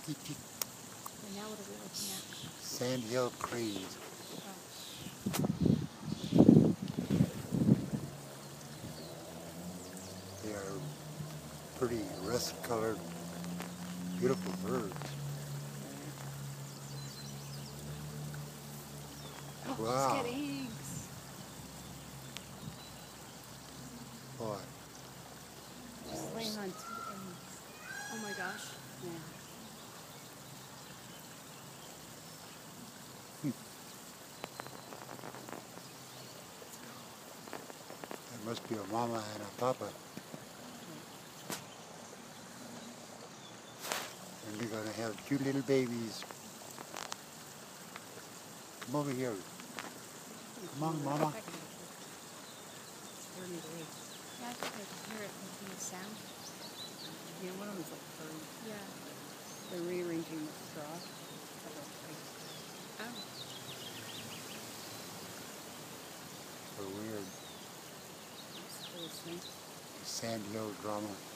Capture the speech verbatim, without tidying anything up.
And now what are we looking at? Sandhill cranes. They are pretty rust-colored, beautiful birds. Oh, Wow. she's got eggs. Boy. She's laying on two eggs. Oh my gosh. Yeah. That must be a mama and a papa. And they're going to have cute little babies. Come over here. Come on, mama. Yeah, I think I can hear it making a sound. Yeah, one of them is like furry. Yeah. They're rearranging the straw. Oh. So weird. That's cool, see? Sandhill drama.